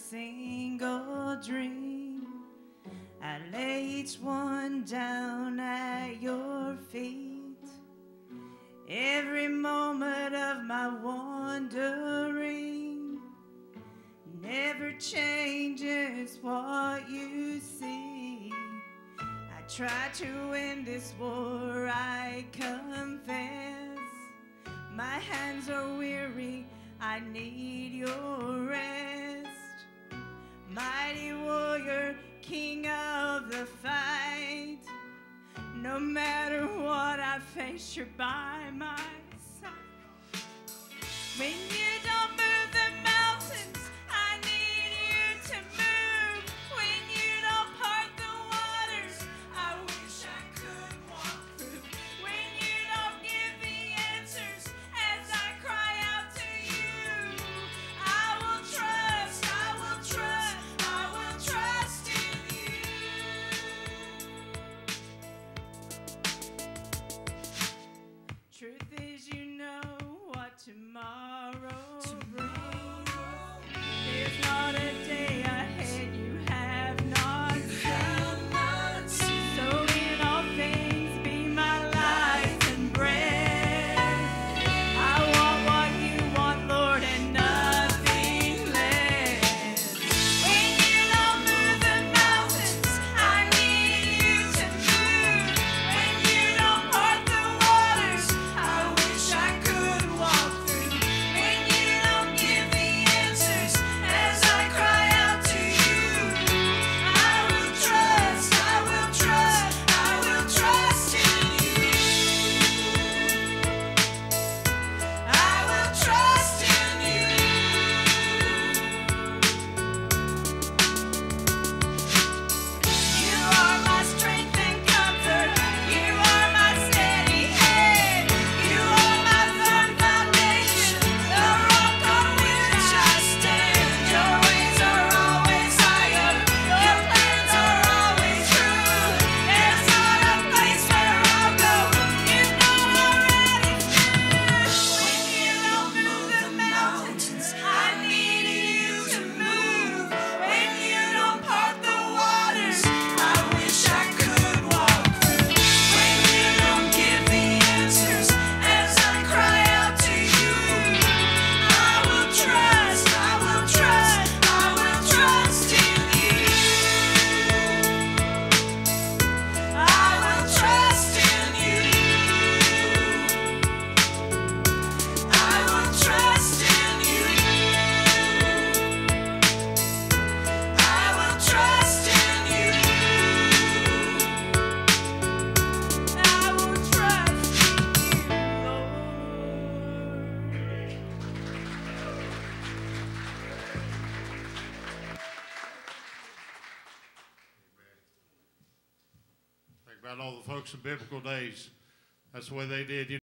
single dream. I lay each one down at your feet. Every moment of my wandering never changes what you see. I try to win this war, I confess. My hands are weary, I need your rest. Mighty warrior, king of the fight. No matter what I face, you're by my side. When you don't move the mountains, I need you to move. When you don't part the waters, I wish I could walk through. When you don't give the answers as I cry out to you, I will trust, I will trust, I will trust in you. Truth is, you know what tomorrow brings. There's not a day ahead you have not seen. So in all things, be my life and bread. I want what you want, Lord, and nothing less. When you don't move the mountains, I need you to move. When you don't part the waters, I wish I could walk through. When you don't give the answers as I cry out to you, I will trust, I will trust, I will trust in you. I will trust in you. You are my strength and comfort. You are my steady hand. You are my firm foundation, the rock on which I stand. Your ways are always higher. Your plans are always true. There's not a place where I'll go you know already through. When you don't move the mountains, I need you to move. When you don't part the waters, I wish I could walk through. When you don't give the answers as I cry out to you, I will trust, I will trust, I will trust in you. I will trust in you. I will trust in you. I will trust in you. I will trust in you, Lord. Think about all the folks in biblical days. That's the way they did.